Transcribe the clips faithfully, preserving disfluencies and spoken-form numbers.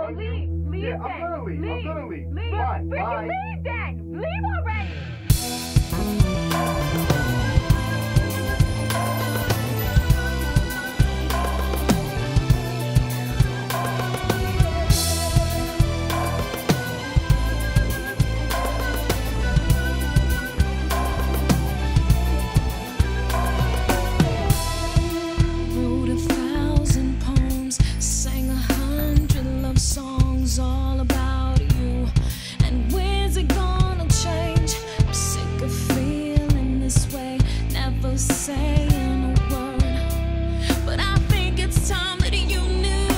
Well, leave. Leave Yeah, then. I'm gonna leave. Leave. I'm gonna leave. Leave. Fine, Freaking bye. leave then. Leave already. Wrote a thousand poems, sang a hundred love songs all about you. And when's it gonna change? I'm sick of feeling this way, never saying a word. But I think it's time that you knew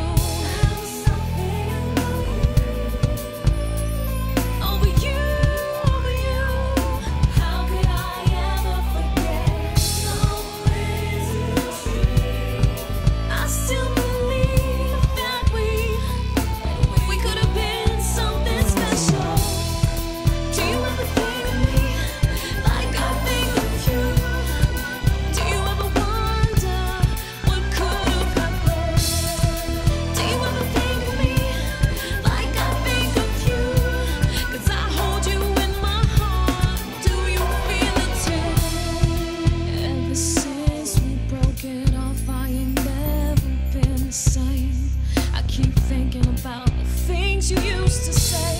over you, over you. How could I ever forget? No, is true. I still believe that we we could have been something special. Do you ever think of me like I think of you? Do you ever wonder what could have happened? Do you ever think of me like I think of you? 'Cause I hold you in my heart. Do you feel it too? Ever since we broke it off, I ain't never been the same. I keep thinking about the things you used to say.